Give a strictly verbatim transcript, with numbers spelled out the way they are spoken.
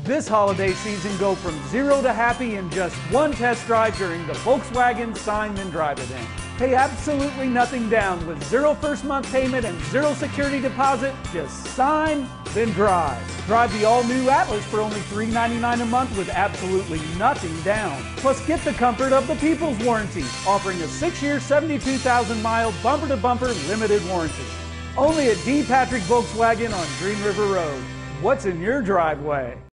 This holiday season, go from zero to happy in just one test drive during the Volkswagen Sign Then Drive event. Pay absolutely nothing down with zero first month payment and zero security deposit. Just sign, then drive. Drive the all-new Atlas for only three ninety-nine a month with absolutely nothing down. Plus, get the comfort of the People's Warranty, offering a six-year, seventy-two thousand mile bumper-to-bumper limited warranty. Only at D. Patrick Volkswagen on Green River Road. What's in your driveway?